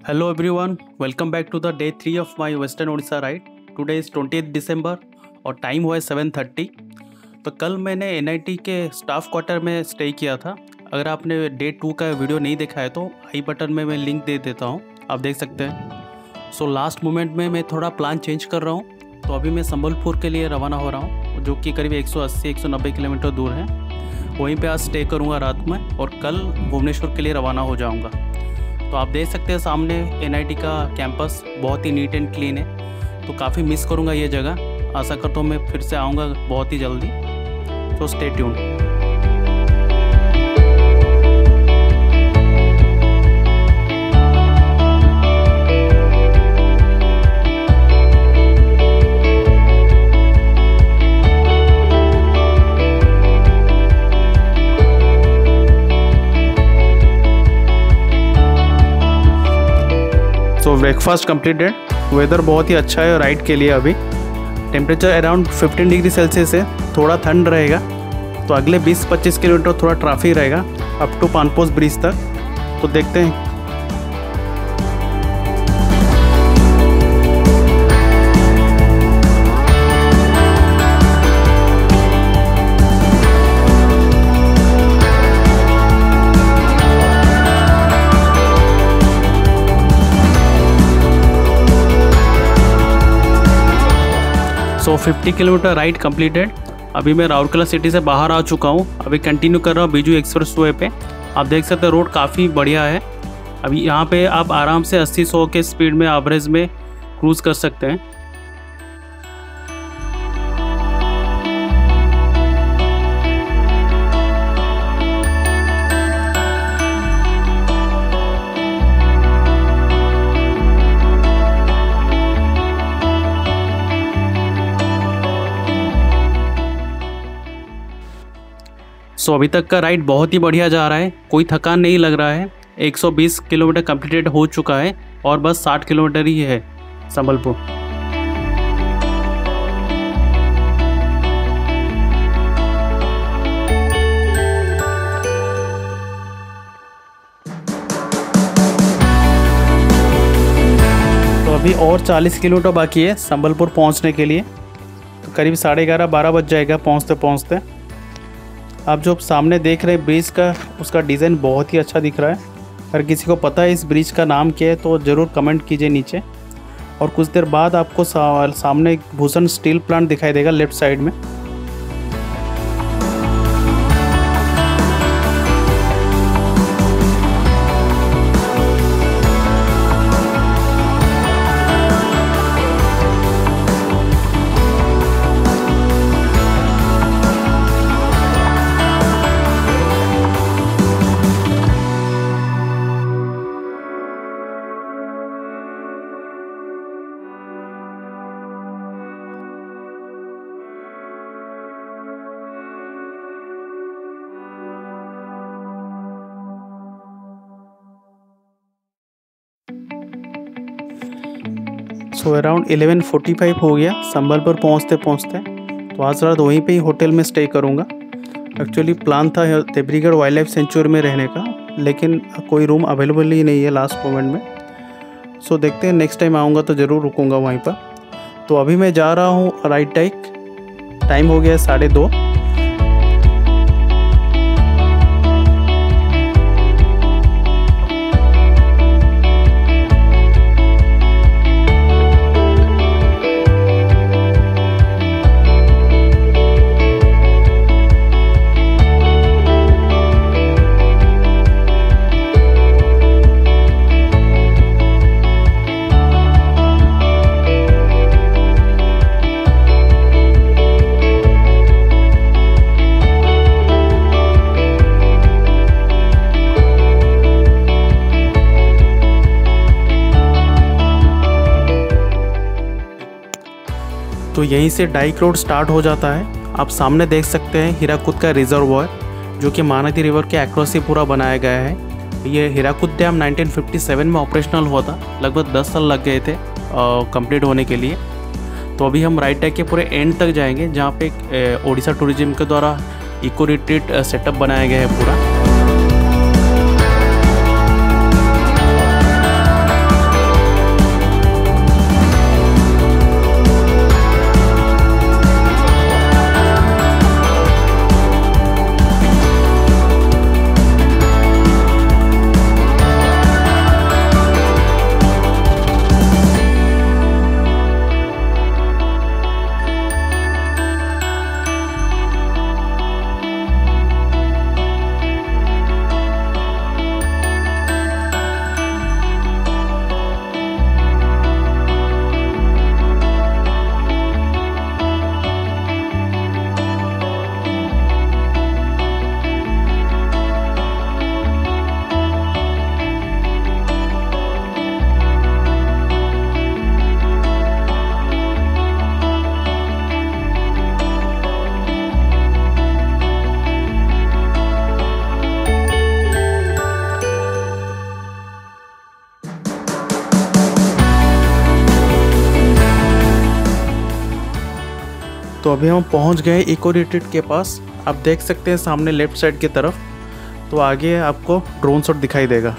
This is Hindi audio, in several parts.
Hello everyone, welcome back to the day 3 of my Western Odisha ride. Today is 20th December और टाइम हुआ है 7:30। तो कल मैंने NIT के स्टाफ क्वार्टर में स्टे किया था। अगर आपने डे 2 का वीडियो नहीं देखा है तो आई बटन में मैं लिंक दे देता हूँ, आप देख सकते हैं। सो लास्ट मोमेंट में मैं थोड़ा प्लान चेंज कर रहा हूँ, तो अभी मैं संबलपुर के लिए रवाना हो रहा हूँ, जो कि करीब 180-190 किलोमीटर दूर है। वहीं पे आज स्टे करूँगा रात में और कल भुवनेश्वर के लिए रवाना हो जाऊँगा। तो आप देख सकते हैं सामने NIT का कैंपस बहुत ही नीट एंड क्लीन है, तो काफ़ी मिस करूँगा ये जगह। आशा करता हूँ मैं फिर से आऊँगा बहुत ही जल्दी, तो स्टे ट्यून्ड। तो ब्रेकफास्ट कंप्लीटेड। वेदर बहुत ही अच्छा है राइड के लिए। अभी टेम्परेचर अराउंड 15 डिग्री सेल्सियस है, थोड़ा ठंड रहेगा। तो अगले 20-25 किलोमीटर थोड़ा ट्रैफिक रहेगा अप टू पानपोस ब्रिज तक, तो देखते हैं। So 50 kilometre ride completed. अभी मैं राउरकेला सिटी से बाहर आ चुका हूँ। अभी कंटिन्यू कर रहा हूँ बीजू एक्सप्रेस वे पे। आप देख सकते हैं रोड काफ़ी बढ़िया है। अभी यहाँ पे आप आराम से 80-100 के स्पीड में एवरेज में क्रूज़ कर सकते हैं। सो अभी तक का राइड बहुत ही बढ़िया जा रहा है, कोई थकान नहीं लग रहा है। 120 किलोमीटर कंप्लीटेड हो चुका है और बस 60 किलोमीटर ही है संबलपुर। तो अभी और 40 किलोमीटर बाकी है संबलपुर पहुंचने के लिए। तो करीब 11:30-12 बज जाएगा पहुंचते पहुंचते। आप जो सामने देख रहे हैं ब्रिज का, उसका डिज़ाइन बहुत ही अच्छा दिख रहा है। अगर किसी को पता है इस ब्रिज का नाम क्या है तो ज़रूर कमेंट कीजिए नीचे। और कुछ देर बाद आपको सामने भूषण स्टील प्लांट दिखाई देगा लेफ़्ट साइड में। सो अराउंड 11:45 हो गया संबलपुर पहुंचते पहुंचते। तो आज रात वहीं पे ही होटल में स्टे करूंगा। एक्चुअली प्लान था देवरीगढ़ वाइल्ड लाइफ सेंचुरी में रहने का, लेकिन कोई रूम अवेलेबल ही नहीं है लास्ट मोमेंट में। सो देखते हैं, नेक्स्ट टाइम आऊँगा तो ज़रूर रुकूंगा वहीं पर। तो अभी मैं जा रहा हूँ राइट टाइम हो गया 2:30। तो यहीं से डाइक रोड स्टार्ट हो जाता है। आप सामने देख सकते हैं हीराकुद का रिजर्वॉयर, जो कि महानदी रिवर के अक्रॉस ही पूरा बनाया गया है। ये हीराकुद डैम 1957 में ऑपरेशनल हुआ था। लगभग 10 साल लग गए थे कंप्लीट होने के लिए। तो अभी हम राइट के पूरे एंड तक जाएंगे, जहाँ पे ओडिशा टूरिज्म के द्वारा इको रिट्रीट सेटअप बनाया गया है पूरा। तो अभी हम पहुंच गए इको रिट्रीट के पास। आप देख सकते हैं सामने लेफ्ट साइड की तरफ, तो आगे आपको ड्रोन शॉट दिखाई देगा।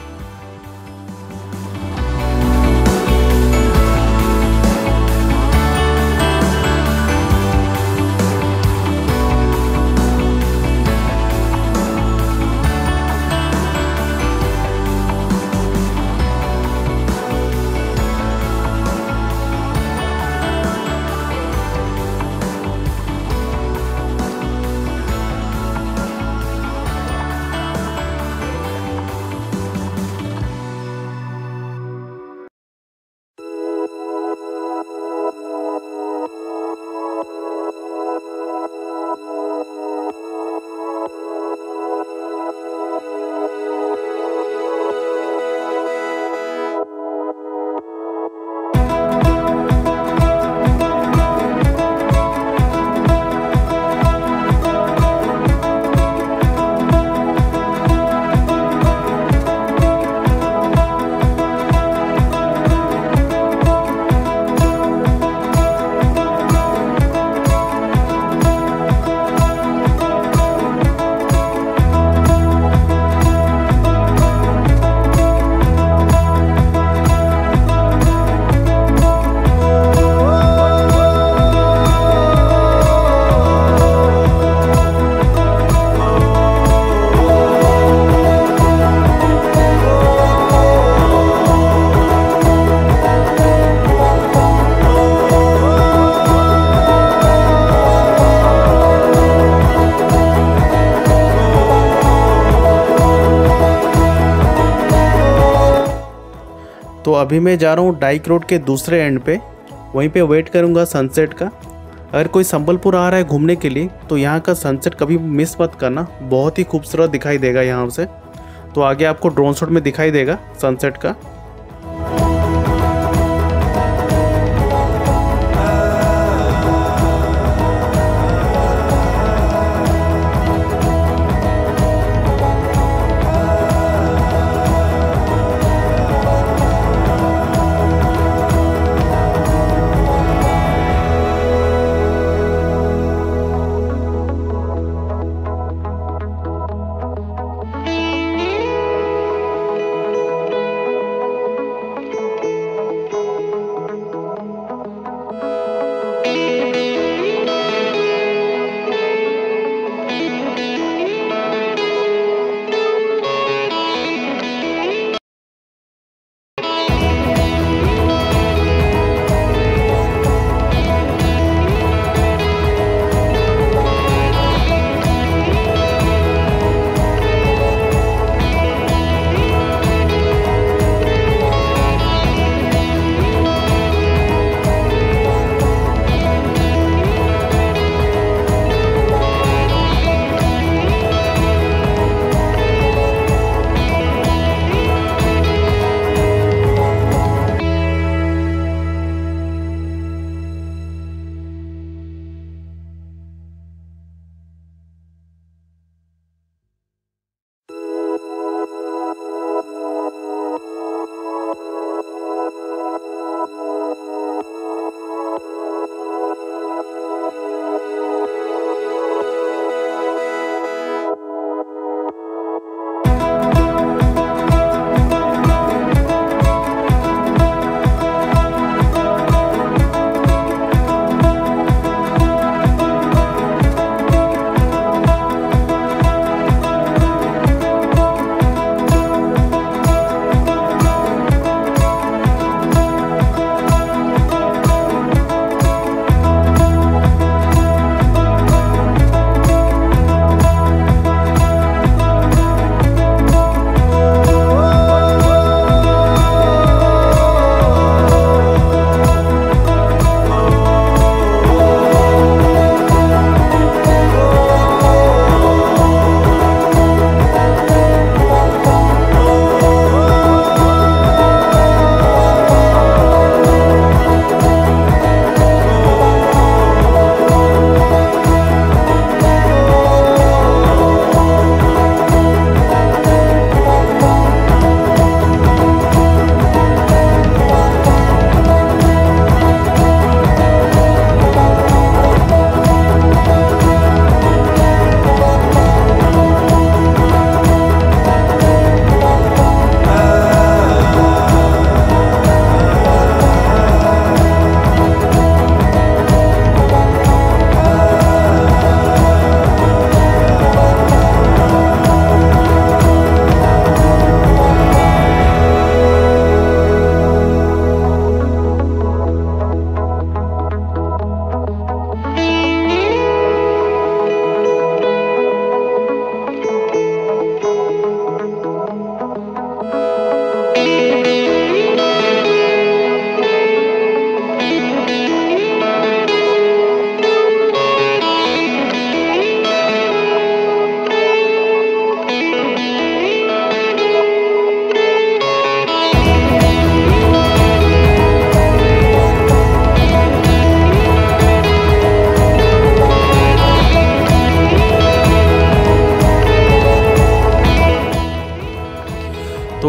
तो अभी मैं जा रहा हूँ डाइक रोड के दूसरे एंड पे, वहीं पे वेट करूँगा सनसेट का। अगर कोई संबलपुर आ रहा है घूमने के लिए तो यहाँ का सनसेट कभी मिस मत करना, बहुत ही खूबसूरत दिखाई देगा यहाँ से। तो आगे आपको ड्रोन शॉट में दिखाई देगा सनसेट का।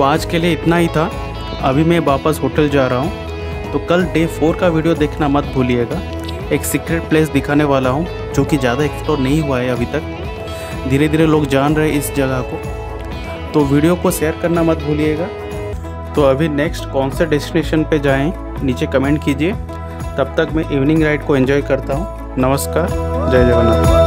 आज के लिए इतना ही था। अभी मैं वापस होटल जा रहा हूँ, तो कल डे 4 का वीडियो देखना मत भूलिएगा। एक सीक्रेट प्लेस दिखाने वाला हूँ जो कि ज़्यादा एक्सप्लोर नहीं हुआ है अभी तक। धीरे धीरे लोग जान रहे हैं इस जगह को, तो वीडियो को शेयर करना मत भूलिएगा। तो अभी नेक्स्ट कौन से डेस्टिनेशन पे जाएं नीचे कमेंट कीजिए। तब तक मैं इवनिंग राइड को एंजॉय करता हूँ। नमस्कार, जय जगन्नाथ।